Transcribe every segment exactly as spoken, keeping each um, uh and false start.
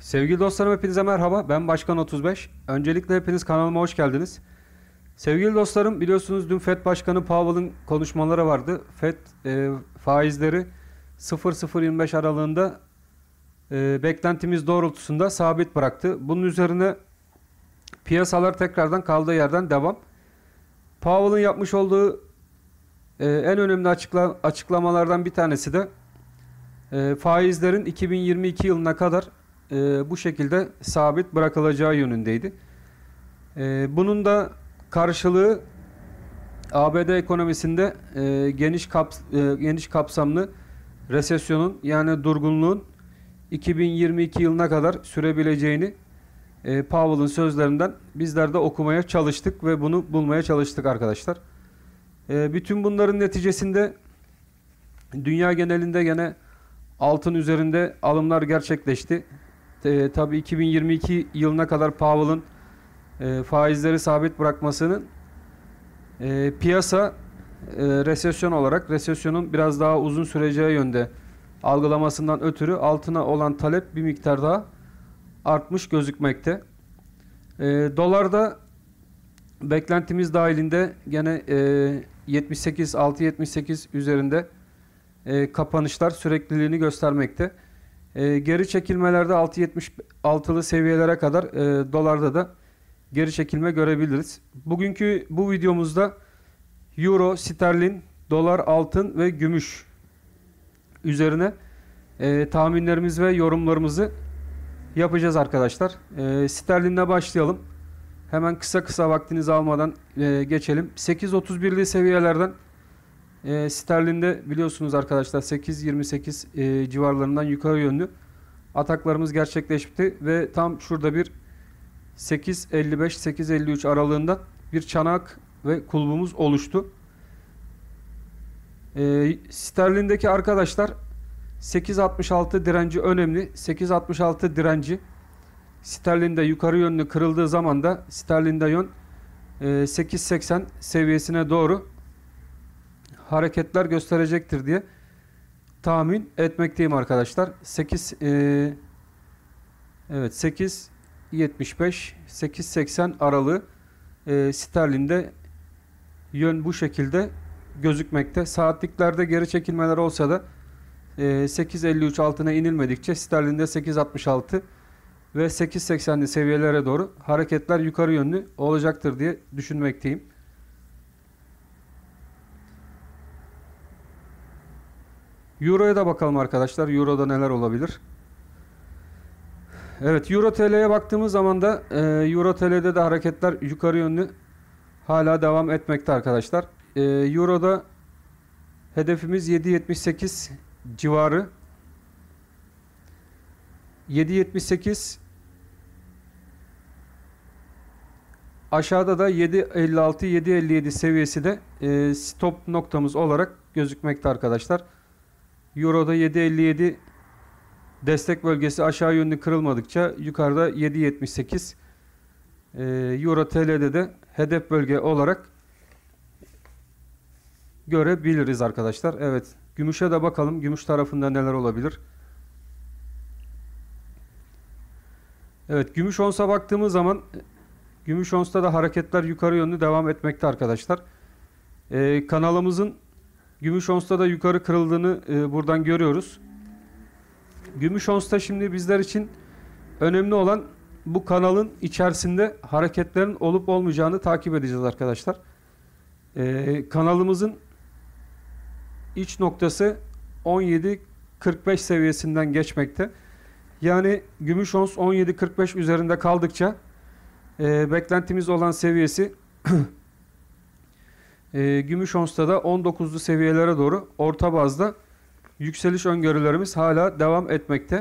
Sevgili dostlarım, hepinize merhaba. Ben Başkan otuz beş. Öncelikle hepiniz kanalıma hoş geldiniz. Sevgili dostlarım, biliyorsunuz dün Fed Başkanı Powell'ın konuşmaları vardı. Fed e, faizleri sıfır virgül sıfır yirmi beş aralığında e, beklentimiz doğrultusunda sabit bıraktı. Bunun üzerine piyasalar tekrardan kaldığı yerden devam. Powell'ın yapmış olduğu e, en önemli açıkla, açıklamalardan bir tanesi de e, faizlerin iki bin yirmi iki yılına kadar e, bu şekilde sabit bırakılacağı yönündeydi. E, bunun da karşılığı A B D ekonomisinde e, geniş kaps e, geniş kapsamlı resesyonun, yani durgunluğun iki bin yirmi iki yılına kadar sürebileceğini e, Powell'ın sözlerinden bizler de okumaya çalıştık ve bunu bulmaya çalıştık arkadaşlar. E, bütün bunların neticesinde dünya genelinde gene altın üzerinde alımlar gerçekleşti. E, tabii iki bin yirmi iki yılına kadar Powell'ın e, faizleri sabit bırakmasının e, piyasa e, resesyon olarak resesyonun biraz daha uzun süreceği yönde algılamasından ötürü altına olan talep bir miktar daha artmış gözükmekte. E, dolarda beklentimiz dahilinde gene e, yetmiş sekiz altı yetmiş sekiz üzerinde e, kapanışlar sürekliliğini göstermekte. E, geri çekilmelerde altı yetmiş altılı seviyelere kadar e, dolarda da geri çekilme görebiliriz. Bugünkü bu videomuzda euro, sterlin, dolar, altın ve gümüş üzerine e, tahminlerimiz ve yorumlarımızı yapacağız arkadaşlar. E, sterlinle başlayalım. Hemen kısa kısa vaktinizi almadan e, geçelim. sekiz otuz birli seviyelerden e, sterlinde biliyorsunuz arkadaşlar sekiz yirmi sekiz e, civarlarından yukarı yönlü ataklarımız gerçekleşti ve tam şurada bir sekiz elli beş sekiz elli üç aralığında bir çanak ve kulbumuz oluştu. E, sterlindeki arkadaşlar sekiz altmış altı direnci önemli. sekiz altmış altı direnci sterlinde yukarı yönlü kırıldığı zaman da sterlinde yön e, sekiz seksen seviyesine doğru hareketler gösterecektir diye tahmin etmekteyim arkadaşlar. sekiz e, evet sekiz yetmiş beş sekiz seksen aralığı e, sterlinde yön bu şekilde gözükmekte. Saatliklerde geri çekilmeler olsa da e, sekiz elli üç altına inilmedikçe sterlinde sekiz altmış altı ve sekiz seksenli seviyelere doğru hareketler yukarı yönlü olacaktır diye düşünmekteyim. Euro'ya da bakalım arkadaşlar. Euro'da neler olabilir? Evet, Euro T L'ye baktığımız zaman da e, Euro T L'de de hareketler yukarı yönlü hala devam etmekte arkadaşlar. E, Euro'da hedefimiz yedi yetmiş sekiz civarı. yedi yetmiş sekiz, aşağıda da yedi elli altı yedi elli yedi seviyesi de e, stop noktamız olarak gözükmekte arkadaşlar. Euro'da yedi elli yedi destek bölgesi aşağı yönlü kırılmadıkça yukarıda yedi yetmiş sekiz e, Euro T L'de de hedef bölge olarak görebiliriz arkadaşlar. Evet, gümüşe de bakalım. Gümüş tarafında neler olabilir? Evet, gümüş onsa baktığımız zaman gümüş onsta da hareketler yukarı yönlü devam etmekte arkadaşlar. Ee, kanalımızın gümüş onsta da yukarı kırıldığını e, buradan görüyoruz. Gümüş onsta şimdi bizler için önemli olan bu kanalın içerisinde hareketlerin olup olmayacağını takip edeceğiz arkadaşlar. Ee, kanalımızın iç noktası on yedi kırk beş seviyesinden geçmekte. Yani gümüş ons on yedi kırk beş üzerinde kaldıkça e, beklentimiz olan seviyesi e, gümüş onsta da on dokuzlu seviyelere doğru orta bazda yükseliş öngörülerimiz hala devam etmekte.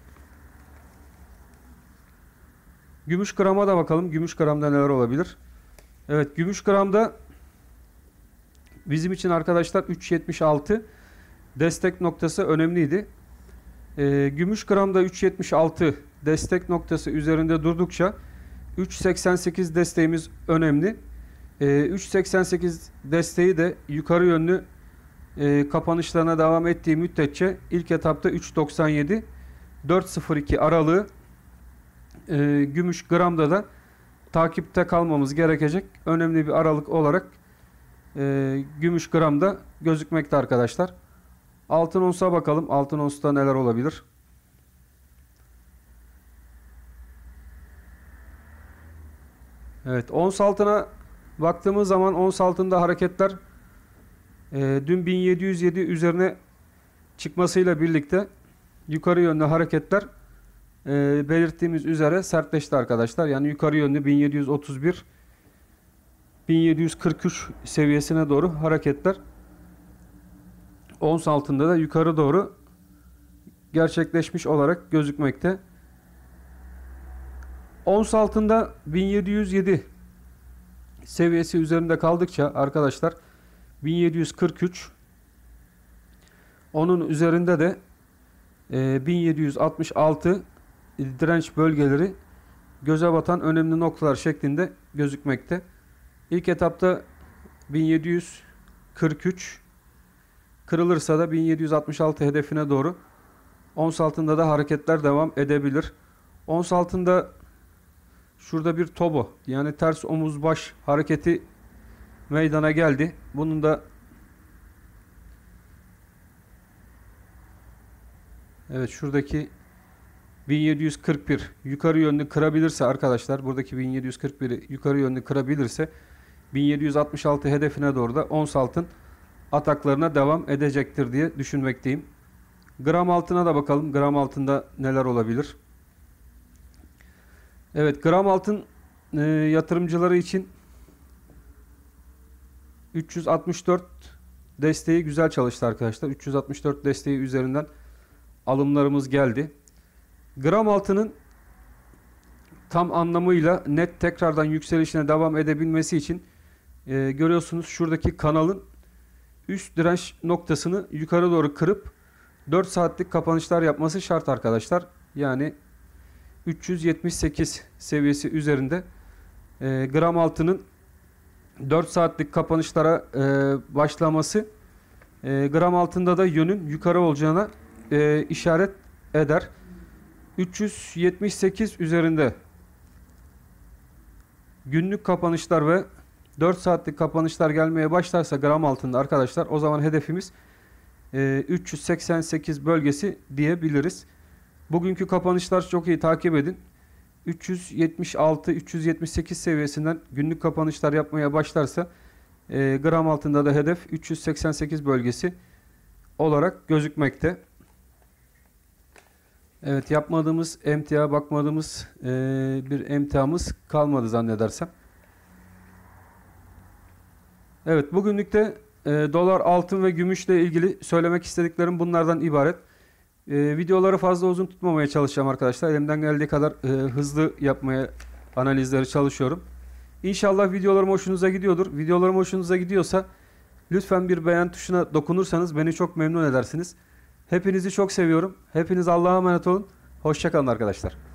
Gümüş grama da bakalım. Gümüş gramda neler olabilir? Evet, gümüş gramda bizim için arkadaşlar üç yetmiş altı destek noktası önemliydi. E, gümüş gramda üç yetmiş altı destek noktası üzerinde durdukça üç seksen sekiz desteğimiz önemli. E, üç seksen sekiz desteği de yukarı yönlü e, kapanışlarına devam ettiği müddetçe ilk etapta üç doksan yedi dört sıfır iki aralığı e, gümüş gramda da takipte kalmamız gerekecek önemli bir aralık olarak e, gümüş gramda gözükmekte arkadaşlar. Altın onsa bakalım. Altın onsta neler olabilir? Evet, ons altına baktığımız zaman ons altında hareketler e, dün bin yedi yüz yedi üzerine çıkmasıyla birlikte yukarı yönlü hareketler e, belirttiğimiz üzere sertleşti arkadaşlar. Yani yukarı yönlü bin yedi yüz otuz bir bin yedi yüz kırk üç seviyesine doğru hareketler ons altında da yukarı doğru gerçekleşmiş olarak gözükmekte. Ons altında bin yedi yüz yedi seviyesi üzerinde kaldıkça arkadaşlar bin yedi yüz kırk üç, onun üzerinde de e, bin yedi yüz altmış altı direnç bölgeleri göze batan önemli noktalar şeklinde gözükmekte. İlk etapta bin yedi yüz kırk üç kırılırsa da bin yedi yüz altmış altı hedefine doğru ons altında da hareketler devam edebilir. Ons altında şurada bir tobo, yani ters omuz baş hareketi meydana geldi. Bunun da evet, şuradaki bin yedi yüz kırk bir yukarı yönlü kırabilirse arkadaşlar, buradaki bin yedi yüz kırk biri yukarı yönlü kırabilirse bin yedi yüz altmış altı hedefine doğru da ons altın ataklarına devam edecektir diye düşünmekteyim. Gram altına da bakalım. Gram altında neler olabilir? Evet, gram altın e, yatırımcıları için üç yüz altmış dört desteği güzel çalıştı arkadaşlar. üç yüz altmış dört desteği üzerinden alımlarımız geldi. Gram altının tam anlamıyla net tekrardan yükselişine devam edebilmesi için e, görüyorsunuz şuradaki kanalın üst direnç noktasını yukarı doğru kırıp dört saatlik kapanışlar yapması şart arkadaşlar. Yani üç yüz yetmiş sekiz seviyesi üzerinde e, gram altının dört saatlik kapanışlara e, başlaması e, gram altında da yönün yukarı olacağına e, işaret eder. üç yüz yetmiş sekiz üzerinde günlük kapanışlar ve dört saatlik kapanışlar gelmeye başlarsa gram altında arkadaşlar, o zaman hedefimiz e, üç yüz seksen sekiz bölgesi diyebiliriz. Bugünkü kapanışlar çok iyi takip edin. üç yüz yetmiş altı üç yüz yetmiş sekiz seviyesinden günlük kapanışlar yapmaya başlarsa e, gram altında da hedef üç yüz seksen sekiz bölgesi olarak gözükmekte. Evet, yapmadığımız emtia, bakmadığımız e, bir emtiamız kalmadı zannedersem. Evet, bugünlük de e, dolar, altın ve gümüşle ilgili söylemek istediklerim bunlardan ibaret. E, videoları fazla uzun tutmamaya çalışacağım arkadaşlar. Elimden geldiği kadar e, hızlı yapmaya analizleri çalışıyorum. İnşallah videolarım hoşunuza gidiyordur. Videolarım hoşunuza gidiyorsa lütfen bir beğen tuşuna dokunursanız beni çok memnun edersiniz. Hepinizi çok seviyorum. Hepiniz Allah'a emanet olun. Hoşça kalın arkadaşlar.